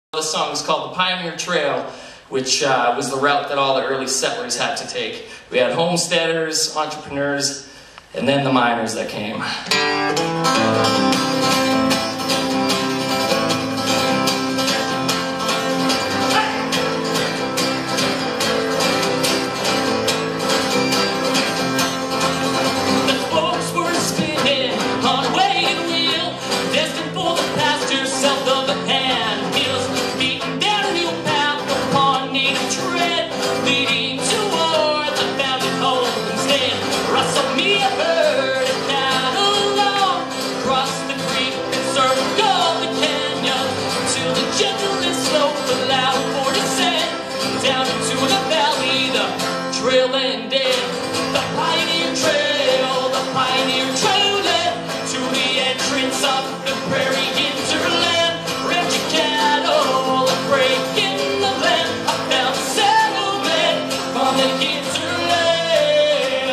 This song is called The Pioneer Trail, which was the route that all the early settlers had to take. We had homesteaders, entrepreneurs, and then the miners that came. And dead, the pioneer trail, the pioneer trail led to the entrance of the prairie hinterland. Ranching cattle and breaking the land. I found settlement on the hinterland.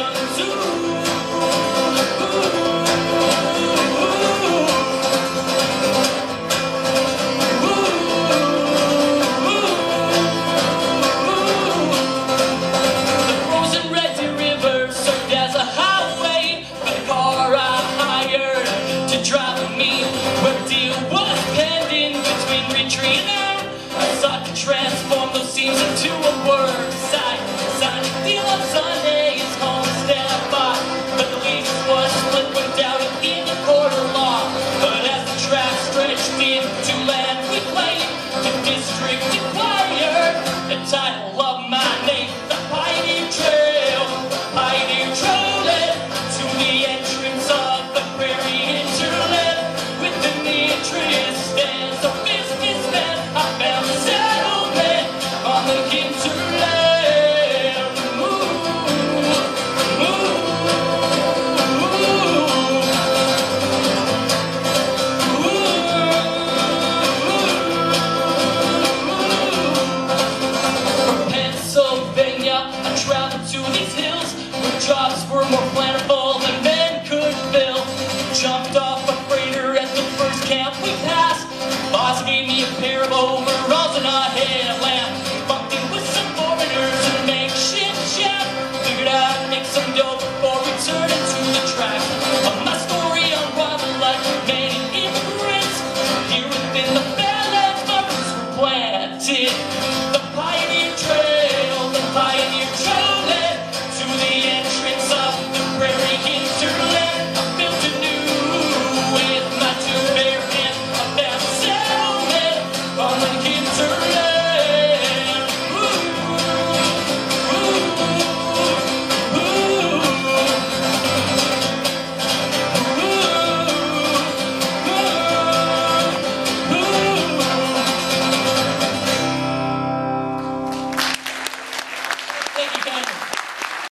Transform those scenes into a word. Sign a deal on Sunday, his homestead I bought. But the lease was split, went down in the court of law. But as the track stretched into land we claimed, the district acquired the title of my name. The Pioneer Trail, Pioneer Trail led to the entrance of the prairie hinterland. With an interest as a businessman, I found the on the hinterland. From Pennsylvania, I traveled to these hills where jobs were more plentiful than men could fill. Jumped off a freighter at the first camp we passed. Boss gave me a pair of old